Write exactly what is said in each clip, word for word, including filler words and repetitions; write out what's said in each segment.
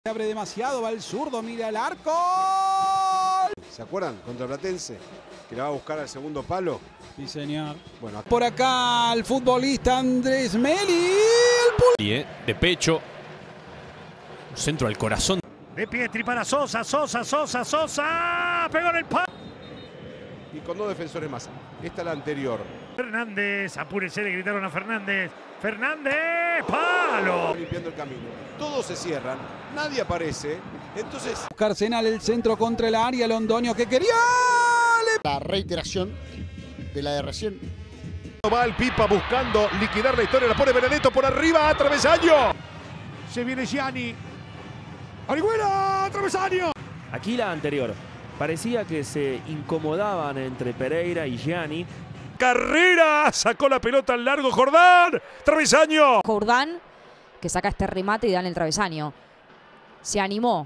Abre demasiado, va el zurdo, mira el arco. ¿Se acuerdan? Contra Platense, que la va a buscar al segundo palo. Sí, señor. Bueno, por acá el futbolista Andrés Meli. El de pecho. Un centro al corazón. De Pietri para Sosa, Sosa, Sosa, Sosa. Pegó en el palo. Y con dos defensores más. Esta es la anterior. Fernández, apúrese, le gritaron a Fernández. Fernández, palo. Limpiando el camino. Todos se cierran, nadie aparece. Entonces. Carcenal el centro contra el área, Londoño que quería. La reiteración de la de recién. Va el Pipa buscando liquidar la historia, la pone Benedetto por arriba, a travesaño. Se viene Gianni. Orihuela, travesaño. Aquí la anterior. Parecía que se incomodaban entre Pereira y Gianni. Carrera, sacó la pelota al largo Jordán, travesaño. Jordán que saca este remate y da en el travesaño. Se animó.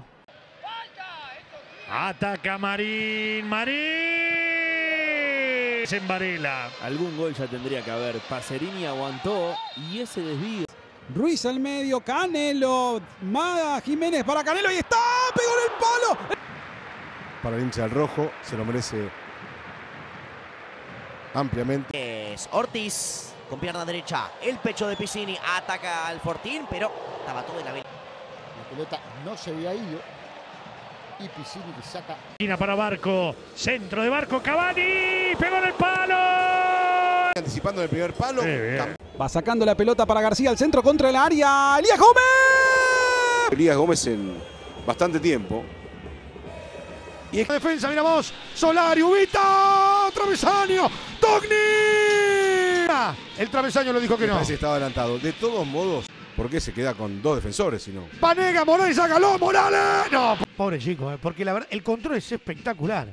Ataca Marín, Marín. En Varela. Algún gol ya tendría que haber. Pacerini aguantó y ese desvío. Ruiz al medio, Canelo, Mada, Jiménez para Canelo y está, pegó en el palo. Para el hincha del rojo, se lo merece ampliamente. Es Ortiz con pierna derecha, el pecho de Piscini, ataca al Fortín, pero estaba todo en la vela. La pelota no se había ido y Piscini que saca. Esquina para Barco, centro de Barco, Cavani, pegó en el palo. Anticipando el primer palo. Va sacando la pelota para García al centro contra el área. Elías Gómez. Elías Gómez en bastante tiempo. Y es defensa, miramos. Solari, Ubita, travesaño, Togni. El travesaño lo dijo que Me no. parece que estaba adelantado. De todos modos, ¿por qué se queda con dos defensores si no? Vanega, Morales, sácalo, Morales. No. Pobre chico, eh, porque la verdad, el control es espectacular.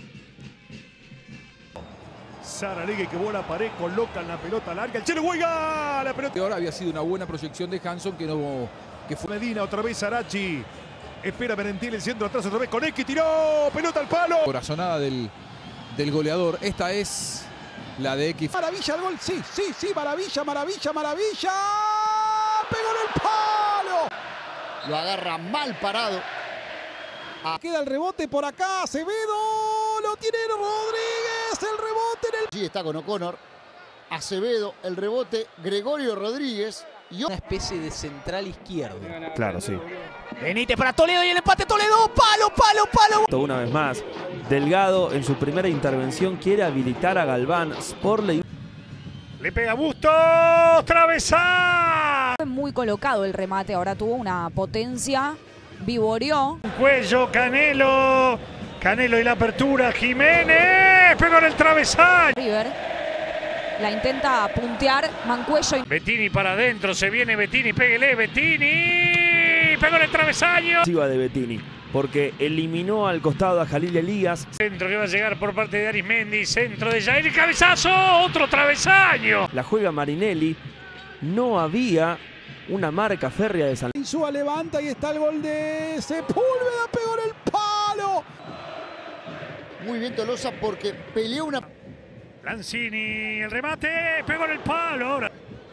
Saralegui que bola pared, colocan la pelota larga. El Chelo Huayga, la pelota. Ahora había sido una buena proyección de Hanson que no. Que fue Medina, otra vez Arachi. Espera Merentiel, el centro atrás otra vez con X, tiró, pelota al palo. corazonada del, del goleador. Esta es la de X. Maravilla el gol, sí, sí, sí, maravilla, maravilla, maravilla. Pegó en el palo. Lo agarra mal parado. Ah. Queda el rebote por acá, Acevedo, lo tiene Rodríguez, el rebote en el... Sí, está con O'Connor. Acevedo, el rebote, Gregorio Rodríguez. Y una especie de central izquierdo. Claro, sí. Benítez para Toledo y el empate Toledo, palo, palo, palo. Una vez más, Delgado en su primera intervención quiere habilitar a Galván. Sporley. Le pega Bustos, travesá. Fue muy colocado el remate, ahora tuvo una potencia, vivoreó. Cuello, Canelo, Canelo y la apertura, Jiménez, pegó en el travesaño. River la intenta puntear, Mancuello. Bettini para adentro, se viene Bettini, péguele, Bettini, pegó en el travesaño. Iba de Bettini, porque eliminó al costado a Jalil Elías. Centro que va a llegar por parte de Arismendi, centro de Jair, cabezazo, otro travesaño. La juega Marinelli, no había una marca férrea de San. Insúa levanta y está el gol de Sepúlveda, pegó en el palo. Muy bien Tolosa porque peleó una... Lanzini, el remate, pegó en el palo. Ahora.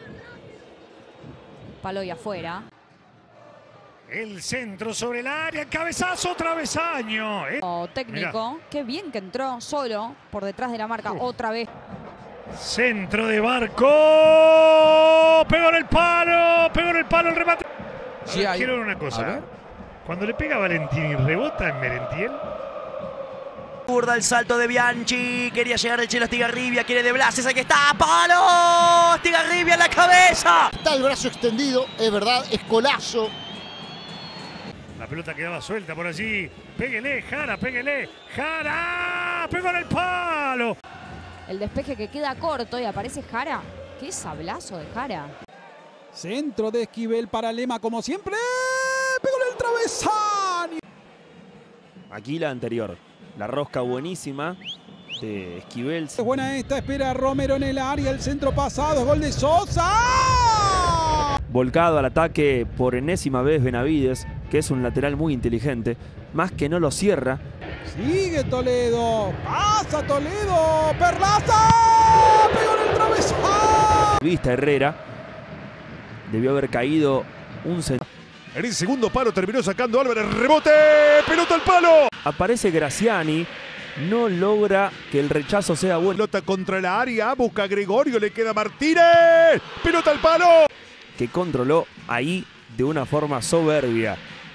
Palo y afuera. El centro sobre el área, cabezazo, travesaño. Eh. Oh, técnico, mirá. Qué bien que entró solo por detrás de la marca, uh. otra vez. Centro de Barco, pegó en el palo, pegó en el palo el remate. Sí, ver, quiero ver una cosa. Cuando le pega a Valentini, rebota en Merentiel. Burda el salto de Bianchi, quería llegar el Chelo Estigarribia, quiere de Blases, aquí está, ¡palo! Estigarribia en la cabeza. Está el brazo extendido, es verdad, es colazo. La pelota quedaba suelta por allí, péguele, Jara, péguele, Jara, pegó en el palo. El despeje que queda corto y aparece Jara, qué sablazo de Jara. Centro de Esquivel para Lema como siempre, pegó en el travesaño. Aquí la anterior. La rosca buenísima de Esquivel. Es buena esta, espera Romero en el área, el centro pasado, gol de Sosa. Volcado al ataque por enésima vez Benavides, que es un lateral muy inteligente, más que no lo cierra. Sigue Toledo, pasa Toledo, Perlaza, pegó en el travesaño. Vista Herrera, debió haber caído un centro. En el segundo palo terminó sacando Álvarez. Rebote. Pelota al palo. Aparece Graciani. No logra que el rechazo sea bueno. Pelota contra la área. Busca a Gregorio. Le queda Martínez. Pelota al palo. Que controló ahí de una forma soberbia.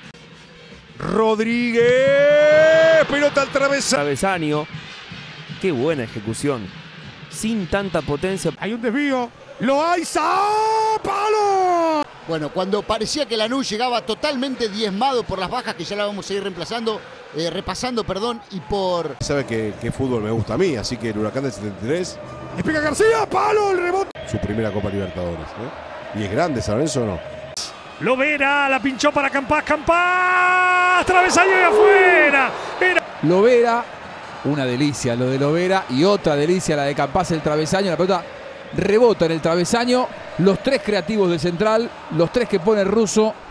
Rodríguez. Pelota al travesaño. Travesaño. Qué buena ejecución. Sin tanta potencia. Hay un desvío. Loaiza. ¡Palo! Bueno, cuando parecía que Lanús llegaba totalmente diezmado por las bajas, que ya la vamos a ir reemplazando, eh, repasando, perdón, y por... Sabe que, que fútbol me gusta a mí, así que el Huracán del setenta y tres... Le pega García, palo, el rebote. Su primera Copa Libertadores, ¿eh? Y es grande, ¿San Lorenzo o no? Lovera, la pinchó para Campas, Campas, travesaño y afuera. Era... Lovera, una delicia lo de Lovera y otra delicia la de Campas, el travesaño, la pelota rebota en el travesaño. Los tres creativos del central, los tres que pone el ruso.